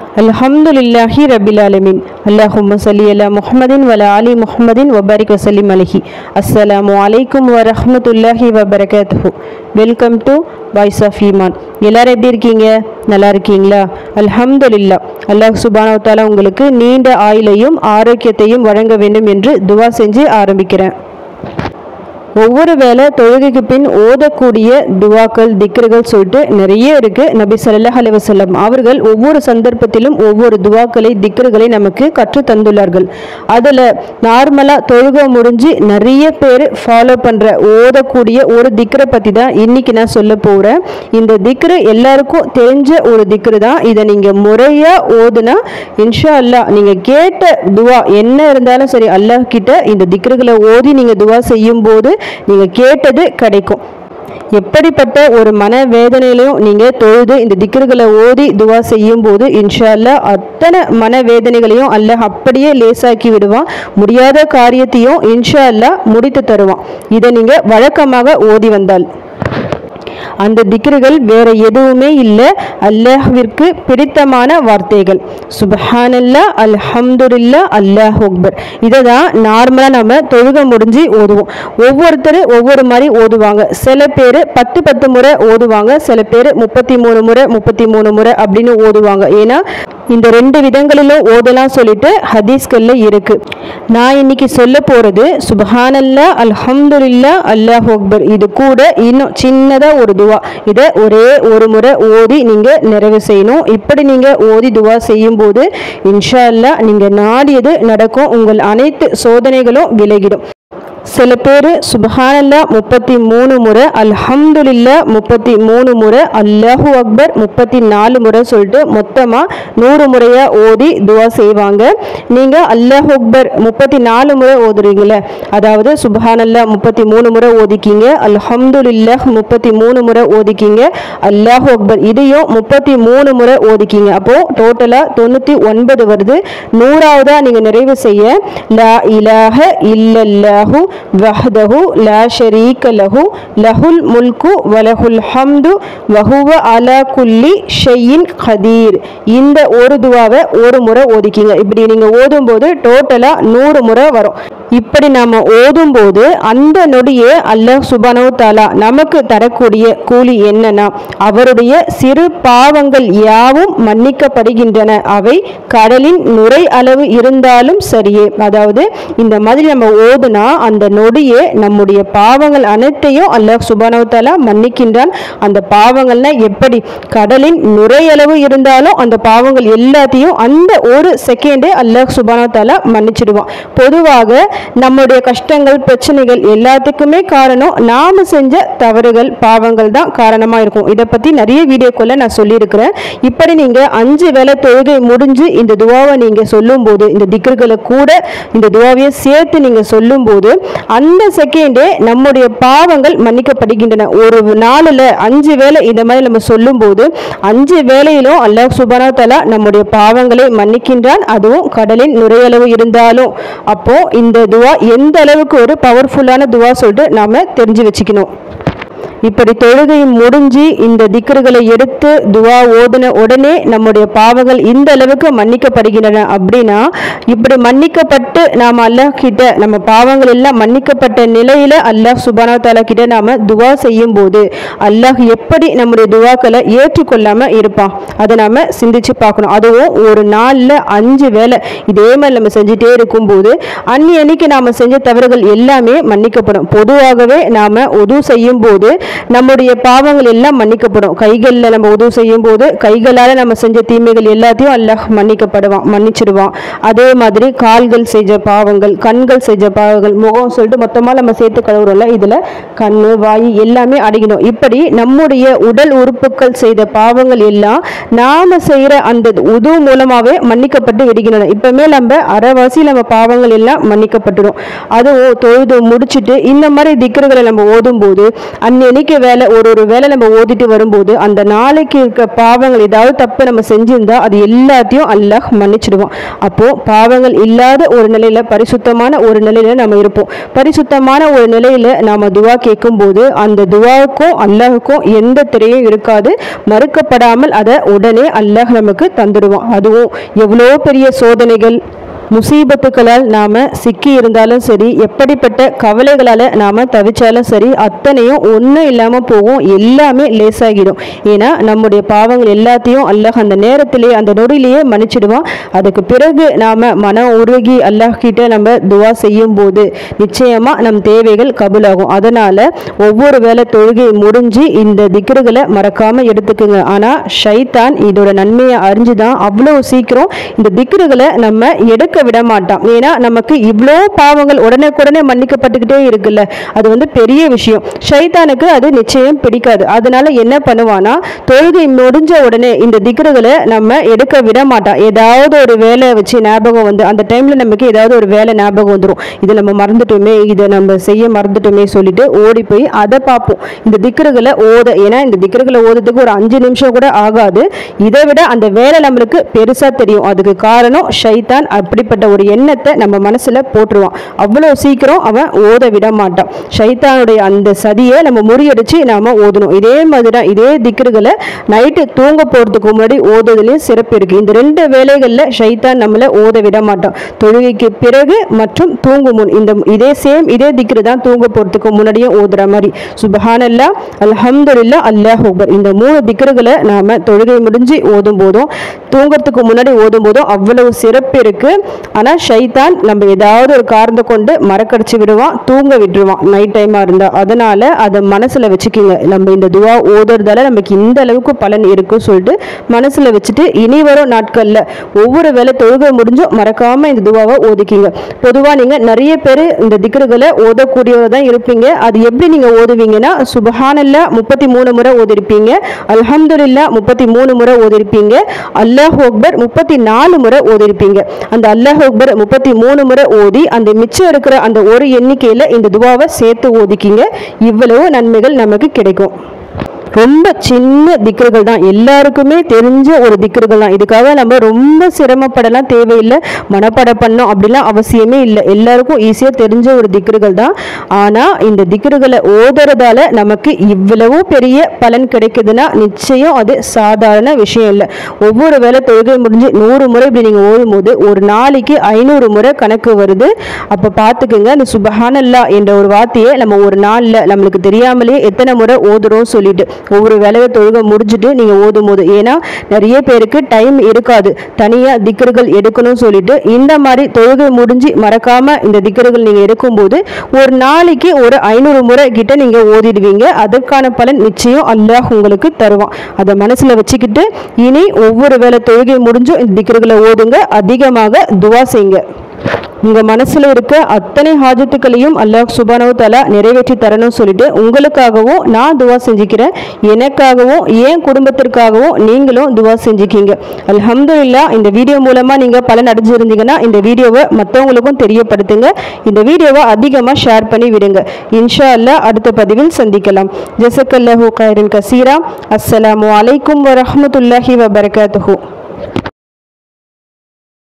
அல்ஹம்துலில்லாஹி ரபில் ஆலமீன். அல்லாஹும்ம ஸல்லி அலா முஹம்மதின் வ அலா ஆலி முஹம்மதின் வ பாரிக் வஸல்லிம் அலைஹி. அஸ்ஸலாமு அலைக்கும் வ ரஹ்மத்துல்லாஹி வ பரகாத்துஹு. Welcome to voice of Iman. எல்லாரும் எப்படி இருக்கீங்க? நல்லா இருக்கீங்களா? அல்ஹம்துலில்லாஹ். அல்லாஹ் சுப்ஹானஹு வ தஆலா உங்களுக்கு நீண்ட ஆயுளையும் ஆரோக்கியத்தையும் வழங்க வேண்டும் என்று துவா செஞ்சு ஆரம்பிக்கிறேன். ஒவ்வொரு வேளை தொழுகைக்கு பின் ஓதக்கூடிய துவாக்கள் திக்ருகள் சொல்லிட்டு நிறைய இருக்கு. நபி ஸல்லல்லாஹு அலைஹி வஸல்லம் அவர்கள் ஒவ்வொரு சந்தர்ப்பத்திலும் ஒவ்வொரு துவாக்களை திக்ருகளை நமக்கு கற்று தந்துள்ளார்கள். அதில் நார்மலாக தொழுகை முடிஞ்சு நிறைய பேர் ஃபாலோ பண்ணுற ஓதக்கூடிய ஒரு திக்ரை பற்றி தான் இன்னைக்கு நான் சொல்ல போகிறேன். இந்த திக்ரு எல்லாருக்கும் தெரிஞ்ச ஒரு திக்ரு தான். இதை நீங்கள் முறையாக ஓதுனா இன்ஷா அல்லாஹ் நீங்கள் கேட்ட துவா என்ன இருந்தாலும் சரி, அல்லாஹ் கிட்ட இந்த திக்ருகளை ஓதி நீங்கள் துவா செய்யும் போது நீங்கள் கேட்டது கிடைக்கும். எப்படிப்பட்ட ஒரு மனவேதனையிலையும் நீங்கள் தொழுது இந்த திக்ருகளை ஓதி துவா செய்யும் போது இன்ஷா அல்லாஹ் அத்தனை மனவேதனைகளையும் அல்லாஹ் அப்படியே லேசாக்கி விடுவான். முடியாத காரியத்தையும் இன்ஷா அல்லாஹ் முடித்து தருவான். இதை நீங்கள் வழக்கமாக ஓதி வந்தால் அந்த திக்ருகள் வேற எதுவுமே இல்லை, அல்லாஹ்விற்கு பிடித்தமான வார்த்தைகள். சுப்ஹானல்லாஹ், அல்ஹம்துலில்லாஹ், அல்லாஹு அக்பர். இதை தான் நார்மலாக நம்ம தொழுகை முடிஞ்சு ஓதுவோம். ஒவ்வொருத்தர் ஒவ்வொரு மாதிரி ஓதுவாங்க. சில பேர் 10 முறை ஓதுவாங்க, சில பேர் 33 முறை அப்படின்னு ஓதுவாங்க. ஏன்னா இந்த 2 விதங்களிலும் ஓதலாம் சொல்லிட்டு ஹதீஸ்கள்ல இருக்கு. நான் இன்னைக்கு சொல்ல போறது சுப்ஹானல்லாஹ், அல்ஹம்துலில்லாஹ், அல்லாஹு அக்பர். இது கூட இன்னும் சின்னதா ஒரு துவா. இதை ஒரே ஒரு முறை ஓதி நீங்க நிறைவு செய்யணும். இப்படி நீங்க ஓதி துவா செய்யும் போது இன்ஷா அல்லாஹ் நீங்க நாடியது நடக்கும். உங்கள் அனைத்து சோதனைகளும் விலகிடும். சில பேர் சுப்ஹானல்லாஹ் 33 முறை, அல்ஹம்துலில்லாஹ் 33 முறை, அல்லாஹு அக்பர் 34 முறை சொல்லிட்டு மொத்தமாக 100 முறையாக ஓதி துவா செய்வாங்க. நீங்கள் அல்லாஹு அக்பர் 34 முறை ஓதுறீங்களே, அதாவது சுப்ஹானல்லாஹ் 33 முறை ஓதிக்கிங்க, அல்ஹம்துலில்லாஹ் 33 முறை ஓதிக்கிங்க, அல்லாஹு அக்பர் இதையும் 33 முறை ஓதிக்கிங்க. அப்போது டோட்டலாக 99 வருது. 100ஆவதாக நீங்கள் நிறைவு செய்ய லா இலாஹ இல்லல்லாஹு வஹ்தஹு லா ஷரீக லஹு லஹுல் முல்கு வலஹுல் ஹம்து வஹுவ அலா குல்லி ஷைஇன் கதீர். இந்த ஒரு துவாவை ஒரு முறை ஓதிக்கிங்க. இப்படி நீங்கள் ஓதும்போது டோட்டலாக 100 முறை வரும். இப்படி நாம் ஓதும்போது அந்த நொடியே அல்லாஹ் சுப்ஹானஹு வ தஆலா நமக்கு தரக்கூடிய கூலி என்னன்னா, அவருடைய சிறு பாவங்கள் யாவும் மன்னிக்கப்படுகின்றன. அவை கடலின் நுரை அளவு இருந்தாலும் சரியே. அதாவது இந்த மாதிரி நம்ம ஓதுனா அந்த நொடியே நம்முடைய பாவங்கள் அனைத்தையும் அல்லாஹ் சுப்ஹானஹு வ தஆலா மன்னிக்கின்றான். அந்த பாவங்கள்னா எப்படி? கடலின் நுரையளவு இருந்தாலும் அந்த பாவங்கள் எல்லாத்தையும் அந்த ஒரு செகண்டே அல்லாஹ் சுப்ஹானஹு வ தஆலா மன்னிச்சிடுவான். பொதுவாக நம்முடைய கஷ்டங்கள் பிரச்சனைகள் எல்லாத்துக்குமே காரணம் நாம செஞ்ச தவறுகள் பாவங்கள் தான் காரணமாக இருக்கும். இதை பற்றி நிறைய வீடியோக்குள்ள நான் சொல்லியிருக்கிறேன். இப்படி நீங்கள் 5 வேளை தொழுகை முடிஞ்சு இந்த துவாவை நீங்கள் சொல்லும்போது, இந்த திக்ருகளை கூட இந்த துவாவையை சேர்த்து நீங்கள் சொல்லும்போது அந்த செகண்டே நம்முடைய பாவங்கள் மன்னிக்கப்படுகின்றன. ஒரு நாளில் 5 வேளை இந்த மாதிரி நம்ம சொல்லும்போது 5 வேளையிலும் அல்லாஹ் சுப்ஹானஹு வ தஆலா நம்முடைய பாவங்களை மன்னிக்கின்றான். அதுவும் கடலின் நுரையளவு இருந்தாலும். அப்போ இந்த துவா எந்த அளவுக்கு ஒரு பவர்ஃபுல்லான துவா சொல்லிட்டு நாம தெரிஞ்சு வச்சுக்கணும். இப்படி தொழுகை முடிஞ்சு இந்த திக்ருகளை எடுத்து துவா ஓதுன உடனே நம்முடைய பாவங்கள் இந்த அளவுக்கு மன்னிக்கப்படுகின்றன. அப்படின்னா இப்படி மன்னிக்கப்பட்டு நாம் அல்லாஹ் கிட்ட நம்ம பாவங்கள் எல்லாம் மன்னிக்கப்பட்ட நிலையில அல்லாஹ் சுப்ஹானஹு வ தஆலா கிட்ட நாம துவா செய்யும் போது அல்லாஹ் எப்படி நம்முடைய துவாக்களை ஏற்றுக்கொள்ளாம இருப்பான், அதை நாம சிந்திச்சு பார்க்கணும். அதுவும் ஒரு நாளில் 5 வேளை இதே மாதிரி நம்ம செஞ்சுட்டே இருக்கும்போது அன்னைக்கு நாம செஞ்ச தவறுகள் எல்லாமே மன்னிக்கப்படும். பொதுவாகவே நாம உது செய்யும் போது நம்முடைய பாவங்கள் எல்லாம் மன்னிக்கப்படும். கைகளில் நம்ம உதவு செய்யும் போது கைகளால் நம்ம செஞ்ச தீமைகள் எல்லாத்தையும் அல்லாஹ் மன்னிச்சிடுவான். அதே மாதிரி கால்கள் செஞ்ச பாவங்கள், கண்கள் செஞ்ச பாவங்கள், முகம் சொல்லிட்டு மொத்தமாக நம்ம சேர்த்து கழுவுறோம்ல, இதில் கண் வாய் எல்லாமே அடங்கிடும். இப்படி நம்முடைய உடல் உறுப்புகள் செய்த பாவங்கள் எல்லாம் நாம செய்கிற அந்த உது மூலமாகவே மன்னிக்கப்பட்டு விடுகின்றன. இப்பவுமே நம்ம அரைவாசி நம்ம பாவங்கள் எல்லாம் மன்னிக்கப்பட்டுடும். அதுவும் தொழுது முடிச்சுட்டு இந்த மாதிரி திக்ருகளை நம்ம ஓதும் போது அன்னைக்கு இன்னைக்கு வேலை ஒரு வேலை நம்ம ஓதிட்டு வரும்போது அந்த நாளைக்கு இருக்க பாவங்கள் ஏதாவது தப்பு நம்ம செஞ்சிருந்தா அது எல்லாத்தையும் அல்லாஹ் மன்னிச்சிடுவான். அப்போ பாவங்கள் இல்லாத ஒரு நிலையில பரிசுத்தமான ஒரு நிலையில நம்ம இருப்போம். பரிசுத்தமான ஒரு நிலையில நாம துவா கேட்கும் போது அந்த துவாவுக்கும் அல்லாஹுக்கும் எந்த திரையும் இருக்காது. மறுக்கப்படாமல் அதை உடனே அல்லாஹ் நமக்கு தந்துடுவான். அதுவும் எவ்வளோ பெரிய சோதனைகள் முசீபத்துக்களால் நாம் சிக்கி இருந்தாலும் சரி, எப்படிப்பட்ட கவலைகளால் நாம் தவிச்சாலும் சரி, அத்தனையும் ஒன்றும் இல்லாமல் போகும். எல்லாமே லேசாகிடும். ஏன்னா நம்முடைய பாவங்கள் எல்லாத்தையும் அல்லாஹ் அந்த நேரத்திலே அந்த நொடியிலேயே மன்னிச்சிடுவான். அதுக்கு பிறகு நாம் மனம் உருகி அல்லாஹ் கிட்ட நம்ம துவா செய்யும் போது நிச்சயமாக நம் தேவைகள் கபூலாகும். அதனால் ஒவ்வொரு வேளை தொழுகை முடிஞ்சு இந்த திக்ருகளை மறக்காமல் எடுத்துக்குங்க. ஆனால் ஷைத்தான் இதோட நன்மையை அறிஞ்சுதான் அவ்வளோ சீக்கிரம் இந்த திக்ருகளை நம்ம எடுக்க விட மாட்டான். ஏன்னா நமக்கு இவ்வளோ பாவங்கள் உடனே மன்னிக்கப்பட்டுக்கிட்டே இருக்குல்ல, அது பெரிய விஷயம். ஷைத்தானுக்கு அது நிச்சயம் பிடிக்காது. அதனால என்ன பண்ணுவானா, தொழுகை முடிஞ்ச உடனே இந்த திக்ருகளை நம்ம எடுக்க விட மாட்டான். ஏதாவது ஒரு வேலை வச்சு ஞாபகம் அந்த டைம்ல நமக்கு ஏதாவது ஒரு வேலை ஞாபகம் வந்துடும். இதை நம்ம மறந்துட்டோமே, இதை நம்ம செய்ய மறந்துட்டோமே சொல்லிட்டு ஓடி போய் அதை பார்ப்போம். இந்த திக்ருகளை ஏன்னா இந்த திக்ருகளை ஓதுறதுக்கு ஒரு 5 நிமிஷம் கூட ஆகாது. இதை விட அந்த வேலை நம்மளுக்கு பெருசா தெரியும். அதுக்கு காரணம் ஷைத்தான் அப்படிப்பட்ட ஒரு எண்ணத்தை நம்ம மனசுல போட்டுருவான். அவ்வளவு சீக்கிரம் அவன் ஓத விட மாட்டான். ஷைத்தானுடைய அந்த சதியை நம்ம முறியடிச்சு நாம ஓதணும். இதே மாதிரிதான் இதே திக்ருகளை நைட்டு தூங்க போறதுக்கு முன்னாடி ஓதுறதுலயும் சிறப்பு இருக்கு. இந்த 2 வேளைகள்ல ஷைத்தான் நம்மள ஓத விட மாட்டான். தொழுகைக்கு பிறகு மற்றும் தூங்கும் முன் இதே திக்ரு தான் தூங்க போறதுக்கு முன்னாடியும் ஓதுற மாதிரி சுப்ஹானல்லாஹ், அல்ஹம்துலில்லாஹ், அல்லாஹு அக்பர் இந்த 3 திக்ருகளை நாம தொழுகை முடிஞ்சு ஓதும் போதும் தூங்கறதுக்கு முன்னாடி ஓதும் போதும் அவ்வளவு சிறப்பு இருக்கு. ஆனால் ஷைத்தான் நம்ம ஏதாவது ஒரு காரணத்தை கொண்டு மறக்கடிச்சு விடுவான், தூங்க விட்டுருவான் நைட் டைமாக இருந்தால். அதனால் அதை மனசில் வச்சுக்கிங்க. நம்ம இந்த துவா ஓதுறதால நமக்கு இந்த அளவுக்கு பலன் இருக்குன்னு சொல்லிட்டு மனசில் வச்சுட்டு இனி வரும் நாட்களில் ஒவ்வொரு வேளை தொழுகை முடிஞ்சும் மறக்காமல் இந்த துவாவை ஓதிக்கிங்க. பொதுவாக நீங்கள் நிறைய பேர் இந்த திக்ருகளை ஓதக்கூடியவங்க தான் இருப்பீங்க. அது எப்படி நீங்கள் ஓதுவீங்கன்னா, சுப்ஹானல்லாஹ் 33 முறை ஓதிருப்பீங்க, அல்ஹம்துலில்லாஹ் 33 முறை ஓதிருப்பீங்க, அல்லாஹு அக்பர் 34 முறை ஓதிருப்பீங்க. அந்த அல்லாஹ் அக்பர் 33 முறை ஓதி அந்த மிச்சம் இருக்கிற அந்த ஒரு எண்ணிக்கையில இந்த துவாவை சேர்த்து ஓதிக்கிங்க. இவ்வளவு நன்மைகள் நமக்கு கிடைக்கும். ரொம்ப சின்ன திக்ருகள் தான், எல்லாருக்குமே தெரிஞ்ச ஒரு திக்ருகள் தான். இதுக்காக நம்ம ரொம்ப சிரமப்படலாம் தேவையில்லை, மனப்பாட பண்ணோம் அப்படிலாம் அவசியமே இல்லை. எல்லாருக்கும் ஈஸியாக தெரிஞ்ச ஒரு திக்ருகள் தான். ஆனால் இந்த திக்ருகளை ஓதுறதால நமக்கு இவ்வளவு பெரிய பலன் கிடைக்குதுன்னா நிச்சயம் அது சாதாரண விஷயம் இல்லை. ஒவ்வொரு வேளை தொழுகை முடிஞ்சு 100 முறை இப்படி நீங்கள் ஓதும்போது ஒரு நாளைக்கு 500 முறை கணக்கு வருது. அப்போ பார்த்துக்குங்க, இந்த சுப்ஹானல்லாஹ் என்ற ஒரு வார்த்தையை நம்ம ஒரு நாளில் நம்மளுக்கு தெரியாமலேயே எத்தனை முறை ஓதுறோம் சொல்லிட்டு ஒவ்வொரு வேலையை தொழுகை முடிச்சுட்டு நீங்கள் ஓதும் போது. ஏன்னா நிறைய பேருக்கு டைம் இருக்காது தனியாக திக்ருகள் எடுக்கணும்னு சொல்லிட்டு இந்த மாதிரி தொழுகை முடிஞ்சு மறக்காம இந்த திக்ருகள் நீங்கள் எடுக்கும்போது ஒரு நாளைக்கு ஒரு 500 முறை கிட்ட நீங்கள் ஓதிடுவீங்க. அதற்கான பலன் நிச்சயம் அல்லாஹ் உங்களுக்கு தருவான். அதை மனசில் வச்சுக்கிட்டு இனி ஒவ்வொரு வேளை தொழுகை முடிஞ்சும் இந்த திக்ருகளை ஓதுங்க, அதிகமாக துவா செய்யுங்க. உங்கள் மனசில் இருக்க அத்தனை ஹாஜத்துக்களையும் அல்லாஹ் சுப்ஹானஹு வ தஆலா நிறைவேற்றி தரணும்னு சொல்லிட்டு உங்களுக்காகவும் நான் துவா செஞ்சுக்கிறேன். எனக்காகவும் என் குடும்பத்திற்காகவும் நீங்களும் துவா செஞ்சுக்கிங்க. அல்ஹம்துலில்லாஹ். இந்த வீடியோ மூலமாக நீங்கள் பலன் அடைஞ்சிருந்தீங்கன்னா இந்த வீடியோவை மற்றவங்களுக்கும் தெரியப்படுத்துங்க. இந்த வீடியோவை அதிகமாக ஷேர் பண்ணி விடுங்க. இன்ஷா அல்லாஹ் அடுத்த பதிவில் சந்திக்கலாம். ஜஸக்கல்லாஹு கைரன் கசீரா. அஸ்ஸலாமு அலைக்கும் வரஹ்மத்துல்லாஹி வபரகாத்துஹு.